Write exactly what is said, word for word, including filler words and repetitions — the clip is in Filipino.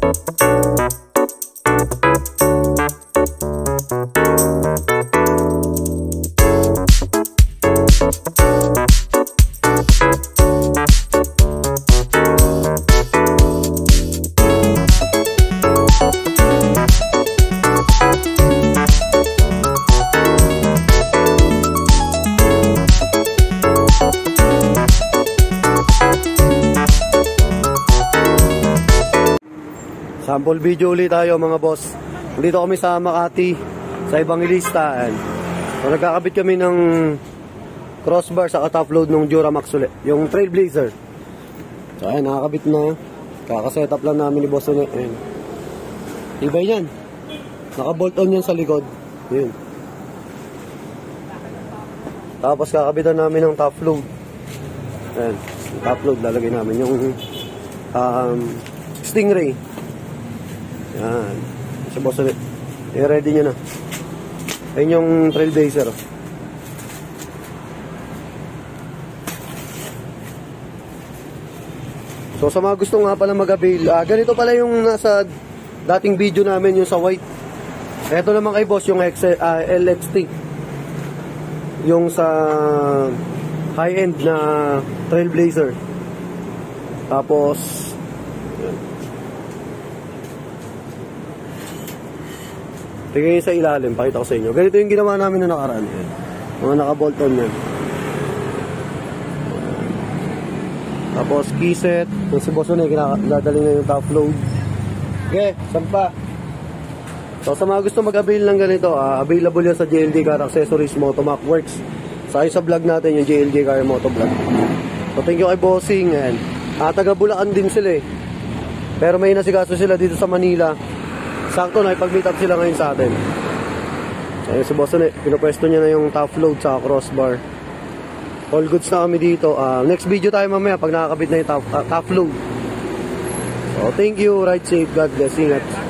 Sample video ulit tayo mga boss. Dito kami sa Makati, sa Evangelista. So, nagkakabit kami ng crossbar sa top load ng Duramax ulit, yung Trailblazer. So ayan, nakakabit na. Kaka-setup lang namin ni boss ulit. Ayan. Ibay yan. Naka-bolt on yan sa likod. Ayan. Tapos kakabitan namin ng top load. Ayan, yung top load lalagay namin yung um, Stingray. Yan. Si boss ulit. I-ready nyo na. Ayun yung Trailblazer. So sa mga gusto nga pala mag-avail, ah, ganito pala yung nasa dating video namin, yung sa white. Ito naman kay boss yung X, uh, L X T. Yung sa high-end na Trailblazer. Tapos tingin sa ilalim, pakita ko sa inyo. Ganito yung ginawa namin na nakaraan. Mga naka-bolt on yan. Tapos keyset. Yung si boss na ginadali na yung top load. Okay, sampa. So sa mga gusto mag-avail ng ganito, uh, available yan sa J L D Car Accessories Motomac Works. Sa isa vlog natin yung J L D Car Moto Vlog. So thank you kay bossing. And, uh, taga Bulacan din sila eh. Pero may nasikaso sila dito sa Manila. Sakto na, ipag-meet up sila ngayon sa atin. Ayun si boss ulit, pinupwesto niya na yung top load sa crossbar. All goods na kami dito. uh, Next video tayo mamaya pag nakakabit na yung top, uh, top load. So thank you, ride safe, God bless, ingat.